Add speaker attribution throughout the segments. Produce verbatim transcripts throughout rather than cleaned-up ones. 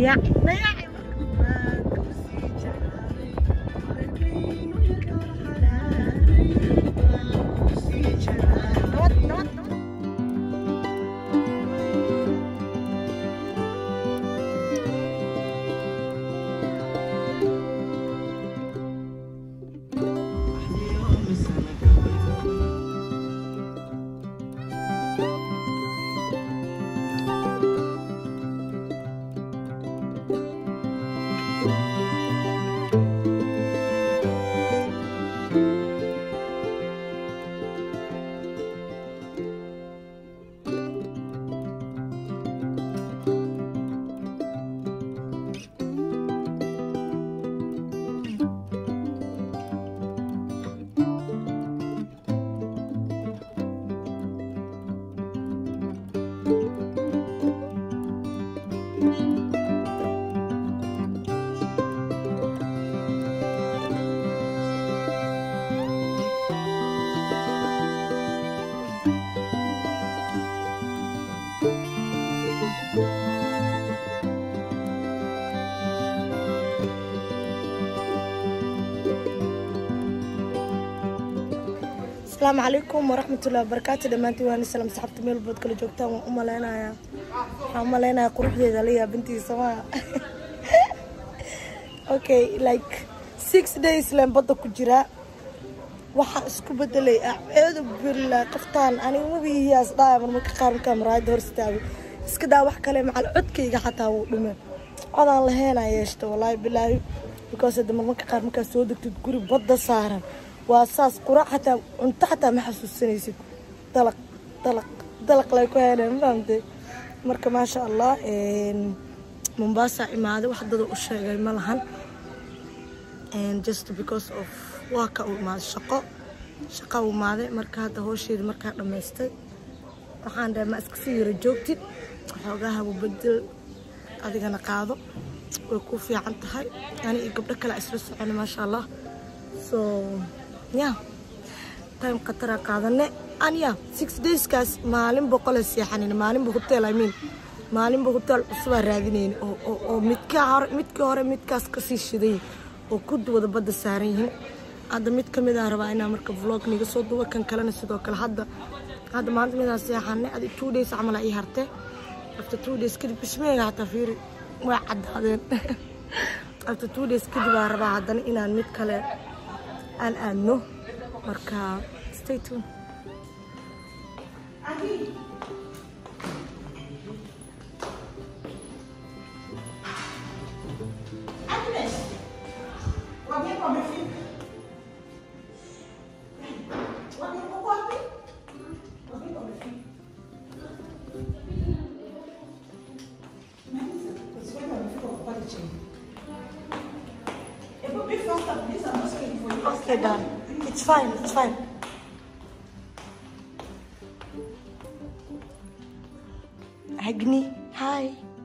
Speaker 1: نياع نياع السلام عليكم ورحمة الله وبركاته. دمانتي وانا سلام صحبت ميل بود كل جوجتان وأم لنا يا أم لنا قروح ذي عليا بنتي سما. Okay, like six days لين بدو كجرا وح اسكوب بدلي أعوذ بالله قفطان أنا مو بيه أصداء من مكقارن كاميرا دورستاوي اسكدا وح كلام على عدكي حتى ودمه أنا الله هنا يشت والله بالله because دم مكقارن كسودك تقولي بدو صارن واساس قراء حتى انت حتى ما حسوسنيsid طلق طلق طلق لا كوهنا فهمتي marka ما شاء الله in Mombasa imaade wax dad u sheegay ma lahan and just because of waka u ma shaqo shaqo u maade marka hada hoosheed marka dhameystay waxaan dhahay ma iska sii joogtid xoogaha u bedel adigana qaado way ku fiican tahay ani iyo gabdho kale isla socon ma sha Allah so yeah time qatara qaadane aniya six days kaas maalin boqol seexanin maalin bu hotel I mean maalin bu hotel cusub raadineen oo oo midka hore midka hore midkaas ka sii shiday oo ku wada bada saaran yihiin hada mid kamid ah rabaa inaan marka vlog niga soo duwa kan kalena sidoo kale hada hada maanta midaan seexanay adi two days amal ay hartay after two days kadib bismeega hata fiir waa cadaadeen after two days kadib baa rabaa hadana inaan mid kale aan aadno marka stay tuned. Okay, done. It's fine, it's fine. Agni, hi.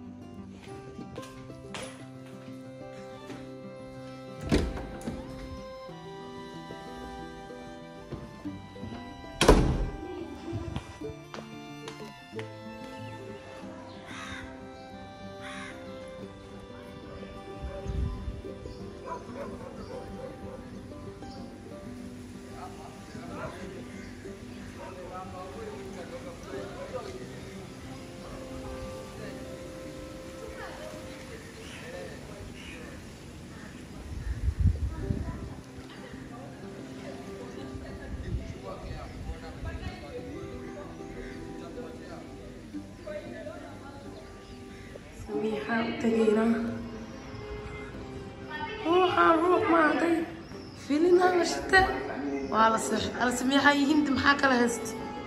Speaker 1: سميحة تجينا روح روح ما عدي فيلنا مشتاق وعلى صح على سميحة يهند محاكا لهست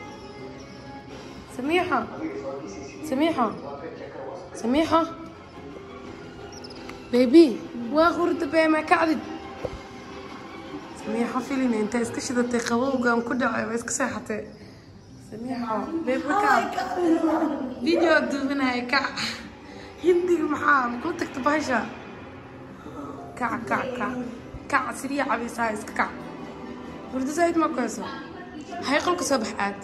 Speaker 1: سميحة سميحة سميحة بيبي واخر دبي ما كعدد سميحة فيلنا انت اسكشدتي قوو قام كدعي واسكساحتي سميحة بيبي كعب فيديو دوبنا هاي كعب هندي محام كنت تكتب هشا كع كع كع كع سريع عبي سايس كع ورد زايد ما كويسة هاي قلك صبحات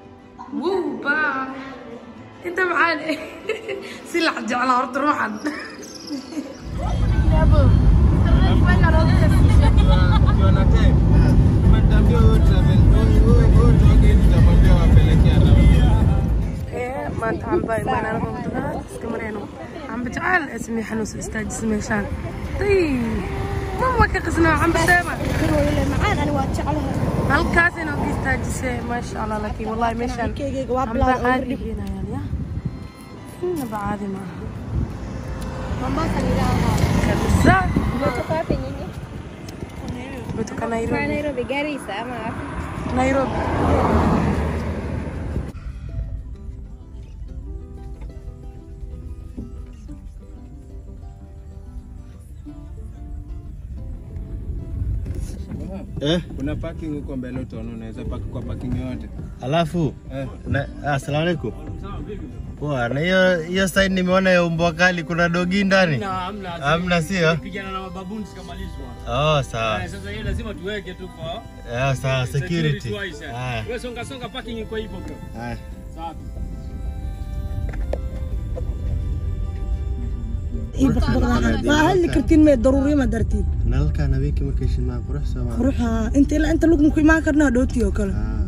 Speaker 1: وو با انت معاني سلع جعلها ورد روحا ما انت عم باي ما انا بمضغط كمرينو عم بجعل اسمي حنوس استاج سميشان طيب ماما كقسنا عم بسامع
Speaker 2: معانا انا واتشعلها
Speaker 1: هالكاسين وبيستاج سي ما شاء الله لك والله مشان عم بعادي هنا يعني إنه بعادي ما
Speaker 2: ماما كنيراها
Speaker 1: كبسة
Speaker 2: بتوقع في نيني
Speaker 1: بتوقع نيروبي
Speaker 2: نيروبي جاريسة ما
Speaker 1: نيروبي
Speaker 3: Eh, kuna parking huko mbele utaona unaweza park kwa parking yote.
Speaker 4: Alafu
Speaker 3: eh,
Speaker 4: asalamu alaykum. Poa, na hiyo hiyo side nimeona ya umbo kali kuna dogi ndani.
Speaker 5: Hamna,
Speaker 4: hamna sio?
Speaker 5: Pigana na mababoons kamalizwa.
Speaker 4: Oh, sawa.
Speaker 5: Eh, sasa hiyo lazima tuweke tu kwa.
Speaker 4: Eh, sawa, security.
Speaker 5: Ah. Wewe songa songa parking iko hivyo bro.
Speaker 4: Ah.
Speaker 5: Sawa.
Speaker 1: هل كرتين ما ضروري ما درتين
Speaker 4: نلقى نبيك ما كيش ما قروح سوا
Speaker 1: قروحها انت لا انت لوك مكوي ما كرنا دوتي وكلا
Speaker 4: اه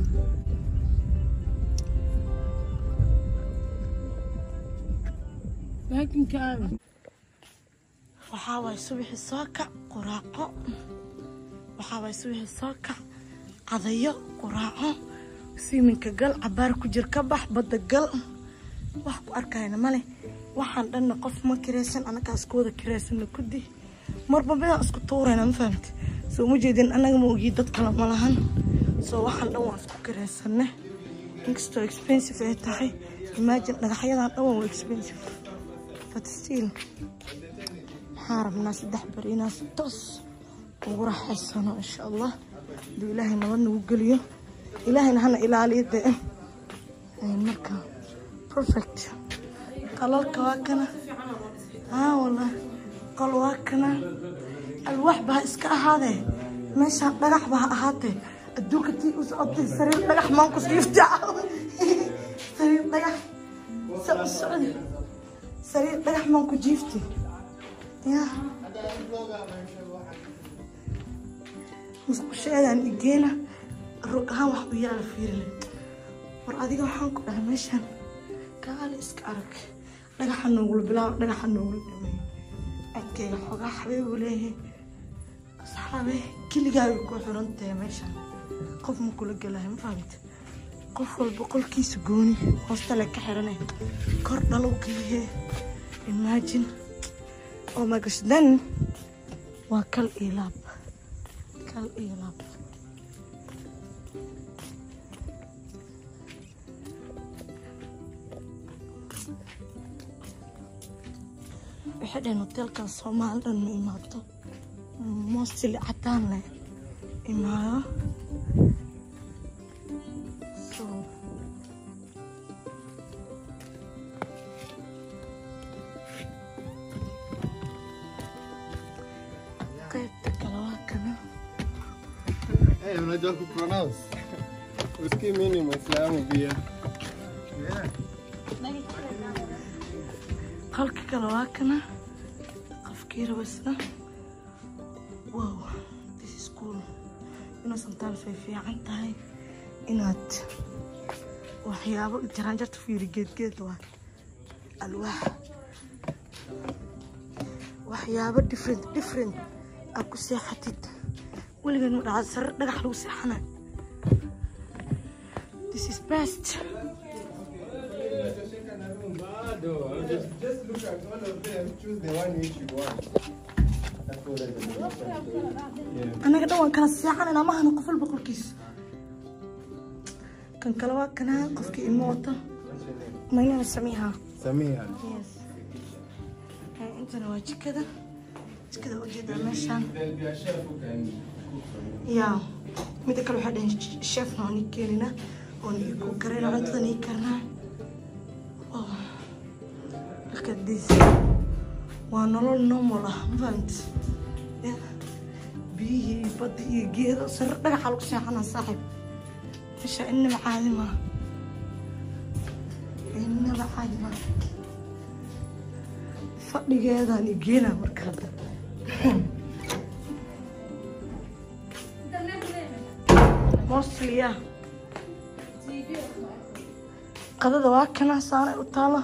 Speaker 1: لكن كامل وحاول صبح الساكع قراعه وحاول صبح الساكع عضيه قراعه سيمنك قل عبار كجر كبح بد قل وحكو اركاينا مالي waxaan dhanna qof ma kireysan anaga isku wada kireysan ku dii marba baa isku toorayna ma fahamti soo ma jeedin anaga ma ogi dad kale ma lahan soo waxaan dhan waan isku kireysanne inkastoo expensive ay tahay imagine dhagaxyadan dhan waa expensive but still xaarabna saddex bariina tos ugu raaxaysano insha Allah duu ilaahay nabad nagu geliyo ilaahayna hana ilaaliyo dee marka perfect قلالك واكنا ها والله قل واكنا الواح بها اسكا هذا ماشي دغخ بها اهاته ادوك تي وسقطي سرير دغخ مانكس يفتح سرير دغخ سب سعودي سرير دغخ مانكو جيفتي يا مسكو شيئا اجينا الرقها وحبو يالا فيرلي ور اديغا waxaan ku dhahay meeshan kaal iska arag dhagaxa nool bilaa dhagaxa nool dhamay adkayga xogaa xabeeb u leeyahay asxaabe kiligaa ku xirantay meeshan qof ma kula galay ma fahamtay qof walba qolkiisa gooni hoosta la ka xiranay kor dhalow kaliye imagine oh my gosh then waa kal ilaab kal ilaab وحدين hotelkan Soomaalidan ma imaato mostly cadaan leh imaado so qaybta kale waa kana
Speaker 4: eh unajua ku pronounce usikii mimi Muislamu pia
Speaker 1: halka kale waa kana qofkii rabasna wow this is cool ina sometimes way fiican tahay inaad waxyaabo jiraan jarta fiiri geed geed waa alwaax waxyaabo different different aad ku seexatid weligeed ma dhaca sar dhagax lagu seexana this is best
Speaker 3: Just, just look at all of them, choose the one which you want.
Speaker 1: أنا قد أول كان الساعة أنا ما هنقف البقول كيس كان كلوا كنا قف كي الموتة ما ينام سميها
Speaker 3: سميها
Speaker 1: يس هاي أنت نواجه كذا كذا وجد مشان يا متى كل واحد الشيف نوني كيرنا ونيكو كرينا عطني كرنا look at this ونلول نوملا فهمت بيه بدي يجي سر دغ حلق سيحنا صاحب ايش ان معالمه ان معالمه fadhigeedaan igeena markaa mostly yeah qadada waa kana saanay u taala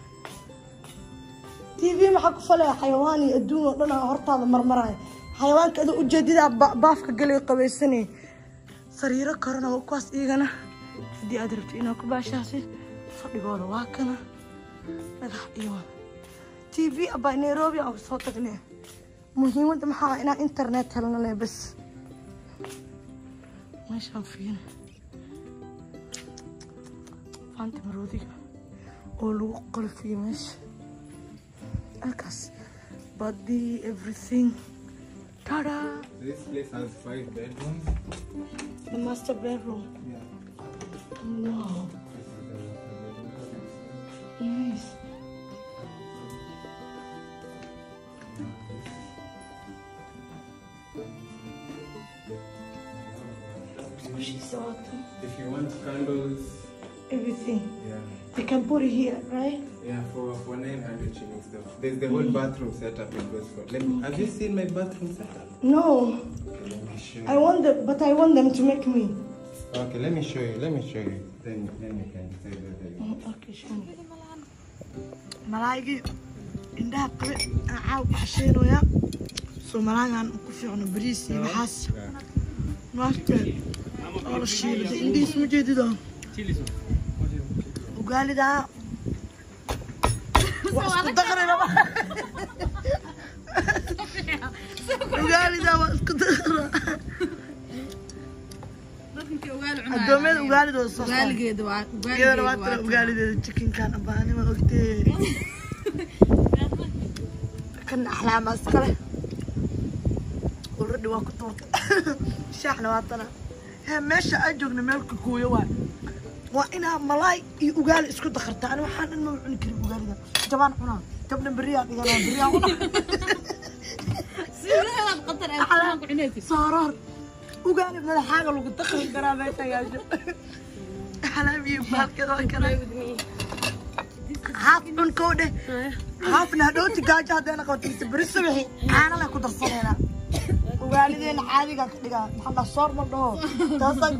Speaker 1: T V maxaa ku falay xayawaan iyo adduun oo dhan hortaada marmaray xayawaanka adu ujeedida baafka galay qabaysanay sariiro korona kuwaas igana hadii aad rabto inaad ku baashaasid fadhigooda waa kana dhagax iyo T V aba Nairobi oo soo tagnay muhiimada maxaa inaa internet helna leh bas meeshaan fiin فانت مرودي all قلفي مش الكاس body everything tada
Speaker 3: This place has five bedrooms.
Speaker 1: the master bedroom
Speaker 3: Yeah.
Speaker 1: wow nice
Speaker 3: If you want candles,
Speaker 1: everything
Speaker 3: yeah,
Speaker 1: you can put it here right
Speaker 3: yeah, for for nine hundred shillings though. There's the whole bathroom setup it goes for. Let me, have you seen my bathroom setup?
Speaker 1: no
Speaker 3: Okay, let me show
Speaker 1: I
Speaker 3: you.
Speaker 1: want them but I want them to make me
Speaker 3: Okay, let me show you. Let me show you. Then then you can say whether you.
Speaker 1: okay show me malaaygi indaha qabe aaw xasheenooya Soomaaliyan ku fiicno bariis iyo waxaas maasta oo la shiilay indiis ma jeedido ugalida wasku daqrina ugalida wasku daqra adoomada ugalida soo
Speaker 2: ugaaligeeda waa
Speaker 1: ugaaligeeda waa ugalida chicken kan abaani ma ogtay kan axlaam askale already waa ku toorta shaxna waa tana ha meesha aan joogno meelka kooyo waa waa ina malaay iyo ugaali isku dakharta ana waxaan in ma cuni karin ugaaliga jabaan cunaa gabdhan bariya dhigana bariya cunaa
Speaker 2: sidoo qatar aan ku cunaysid
Speaker 1: saarar ugaali madaxaaga lagu dakhri karaa meesha yaasho xalaabi baalkeeda waa kale haaf cun koodhe haafna hadhooti gaajo haddayna qabatay bari subaxi caana la ku darsanayna ugaalideena caadiga ka dhigaa maxaa soor ma dhaho taasaan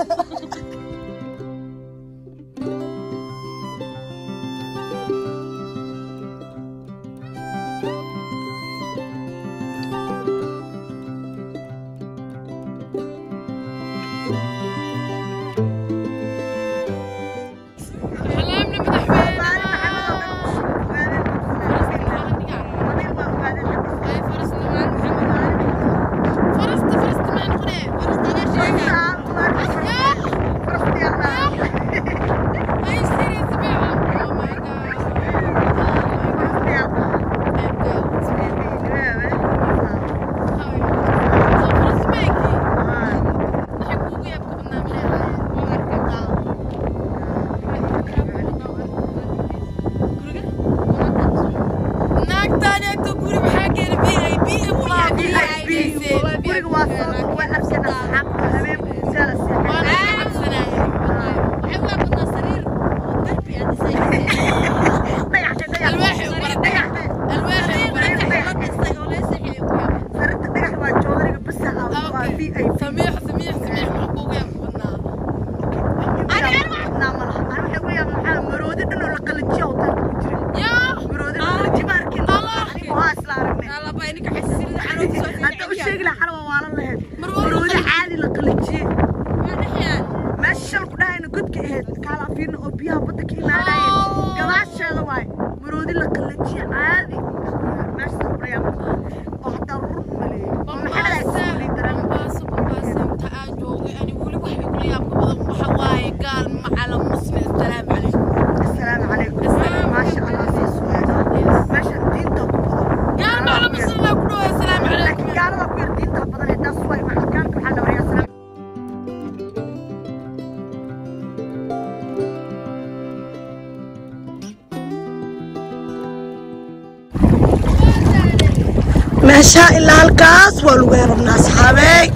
Speaker 1: meesha ilaa halkaas waa lagu heerabnaa asxaabey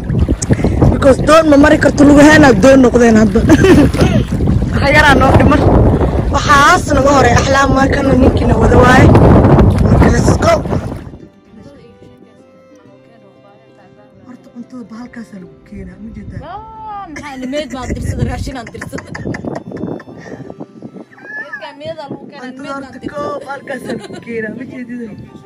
Speaker 1: because doon ma mari karto lagu heena doon noqdeen hadda waxa yaraa noo dhiman waxaas naga horay axlaam waa kana ninkiina wada waaye let's go horta cuntada bahalkaasaa lagu keenaa ma jeedaa
Speaker 2: maxaa nimeed baad dirsada raashinaan dirsada meeda lagu keenaa
Speaker 1: cuntada horta koo bahalkaasaa lagu keenaa ma jeedida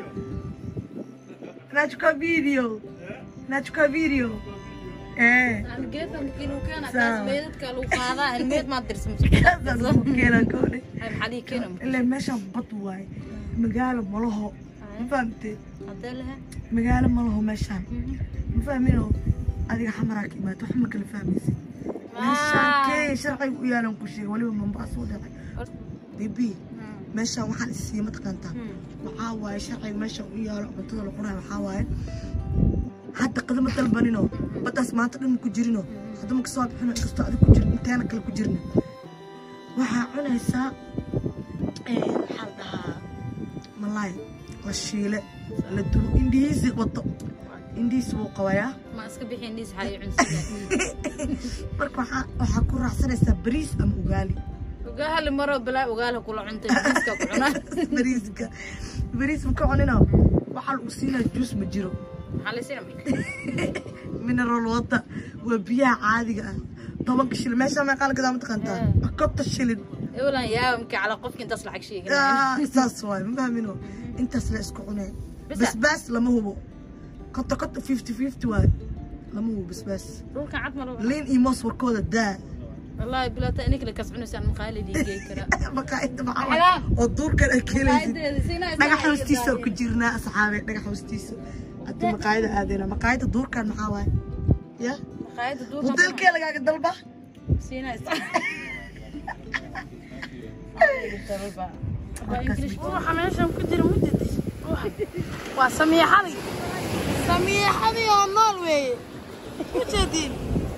Speaker 1: nachuka video nachuka video eh
Speaker 2: geedka inuu keena kaas meedadka lagu qaadaa meed ma dirsan
Speaker 1: kaasaa lagu keenaa koodhe
Speaker 2: ay maxali keena
Speaker 1: ilaa meeshaan bad waaye magaalo malaho ma fahamtee
Speaker 2: hadee laha
Speaker 1: magaalo malaho meeshaan ma fahmino adiga xamaraa ka imaata wax ma kala fahmaysid meeshaan kee sharciga u yaalan ku sheegay waliba Mombasa u dhacay bibi meeshaan waxaan isiiyay mataqaantaa waxaa waaye sharciga meeshaan u yaalo cuntada la qorayo waxaa waaye hadda qadama dalbanino badaas maanta dhan ku jirino hadda ma kasoo bixino inkastoo adiga ku jirin inteena kale ku jirna waxaa cunaysaa maxaa la dhahaa malaay la shiile la dubo indhihiisi wato indhihiisi wuu qabayaa
Speaker 2: ma iska bixin indhihiisi xaay cunsiga
Speaker 1: marka waxaa waxaa ku raacsanaysaa bariis ama ugaali
Speaker 2: ugaali maro bilaa ugaali kula cuntay bariiska ku cunaa
Speaker 1: bariiska bariis ma ka cunino waxaa lagu siinaa juus ma jiro
Speaker 2: maxaa la siinaa
Speaker 1: mineral water waa biyaha caadiga ah tobanka shilin meesha ma qaal gadaa mataqaantaa konta shilin
Speaker 2: ewalan yaa mka ala qofka intaas lacag sheegay
Speaker 1: saas waay ma fahmino intaas la isku cunay basbaas lama hubo konta konta fifty fifty waay lama hubo basbaas
Speaker 2: dhulka cad malo
Speaker 1: liin iyo moos warkooda daa
Speaker 2: wallahi bilaa ta inikla kas cunaysan maqaalidi geey kara
Speaker 1: maqaayada maxaa oo duurkan ay keenaysid dhagax hoostiisa ku jirnaa asxaabe dhagax hoostiisa hadda maqaayada aadayna maqaayada duurkan maxaa waay ya
Speaker 2: maqaayada duurkan
Speaker 1: hotelkee lagaaga dalba
Speaker 2: siinaa
Speaker 1: waxa meeshan ku jira mudadis waa samiixadi samiixadi oo nool weeye ujeedin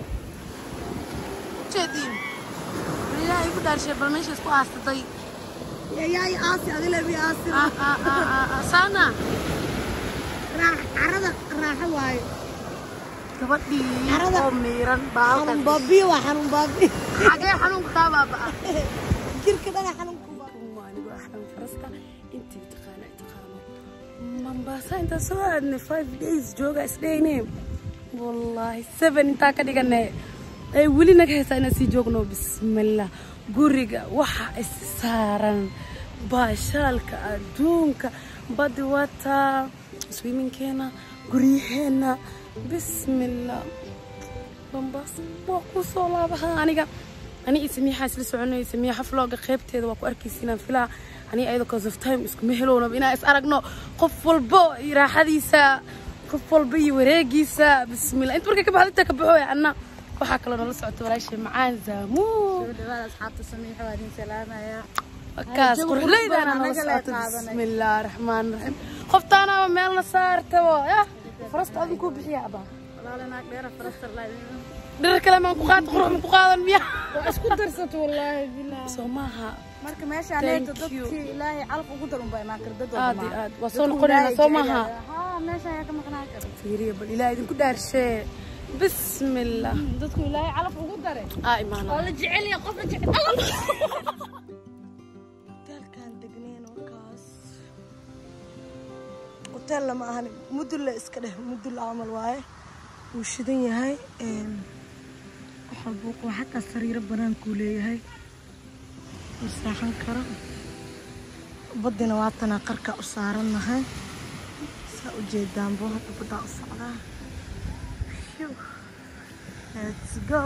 Speaker 1: ujeedin ilaahay ku dhaarshay bal meesha isku aastay yaay aasi adile bi aasi sana raax carada raaxo waaye gabadhii oo miiran baalkan baabi waa xanuun baabi xagee xanuunka ka baaba jirka dhana xanuunka waanigu axdan farasta intii taqaana taqaano Mombasa inta soo aadnay five days jooga isdheynay wallahi seven inta ka dhiganay ay wali naga heesayna si joogno bismillah guriga waxa is saaran baashaalka adduunka badi wata swimming keena guriyeena bismillah Mombasa waa ku soo laabaha aniga ani ismiixa isla soconay ismiixa vlog qaybteeda waa ku arkaysiina filaa ani ayada cause of time isku mehelowna ina is aragno qof walbo raaxadiisa qof walbo iyo wareegiisa bismillah inta markay ka baxday ka baxo anna waxa kale nala socoto walaashay macaan zaamu
Speaker 2: dhawaad asxaabta samiixa waa idin salaamaya
Speaker 1: kaas qurxleydana nala socoto bismillaahir rahmaanir rahiim qoftaana meelna saarto ya farasta adin ku bixiya aba
Speaker 2: walaalana dheera farasta laayeen
Speaker 1: dhir kale ma ku qaad qurux ma ku qaadan miya
Speaker 2: isku darsato wallahi billaah
Speaker 1: soomaha
Speaker 2: marka meesha aanayto dadkii ilaahay calaf ugu daran baa imaan karda doona
Speaker 1: aad aad waa soo noqonayna soomaha
Speaker 2: ha meesha ayaa ka maqnaa kara
Speaker 1: fiiriya bal ilaahay idin ku dhaarshay bismillah
Speaker 2: dadku ilaahay calaf ugu daray
Speaker 1: aa imaana
Speaker 2: oo la jecel yahay qof la jecel
Speaker 1: hotelkan degneen oo kaas hotel lama ahan mudul iska dheh mudul amal waaye wuu shidan yahay een waxa buuq waxa ka sariiro banaan ku leeyahay wuu saaxan karo badina waa tan qarka u saaranahay saa u jeedaan boo hadda badda u socdaa let's go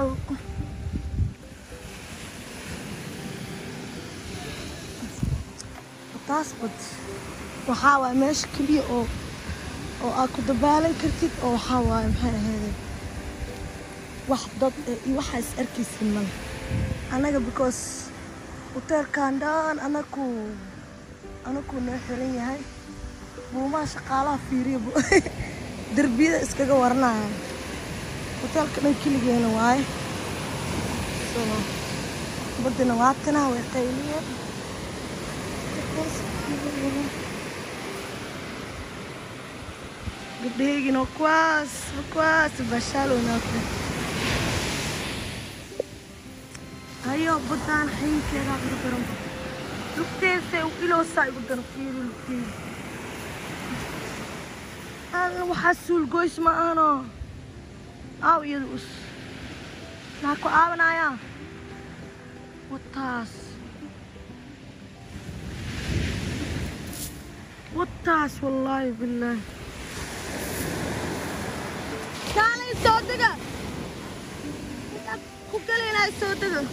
Speaker 1: taas bad waxaa waaye meesha keliya oo oo aad ku dabaalan kartid oo waxaa waaye maxay ahayd wax dad iyo waxa is arkaysin mal anaga because hotelkan dhan anaku anaku noo xiran yahay buumaa shaqaalaha fiiriya darbiyada iskaga waranaya hotelka dhan keligeena waaye so badina waatana way qayliyeen gabdhahaygiina waa kuwaas waa kuwaas bashaalownaaka hayo baddaan xaynkeedaa igu daran lugteesa iloosaa igu daran fiiri lugteeda أنا وحاسول قويس ما أنا أو يدوس ناكو آبنا يا وطاس وطاس والله بالله تعالي صوتك كوكلينا صوتك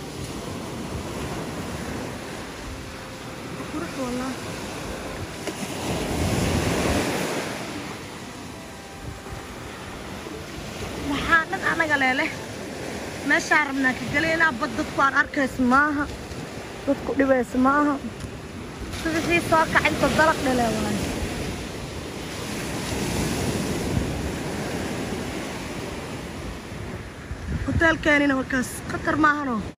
Speaker 1: فرح والله waxaan anaga leeleh meesha rabnaa ka galeena bad dadku aan arkays maaha dadku dhibays maaha sidii soo kacinta dalaq dhaleeway hotelkeena waa kaas khatar maaha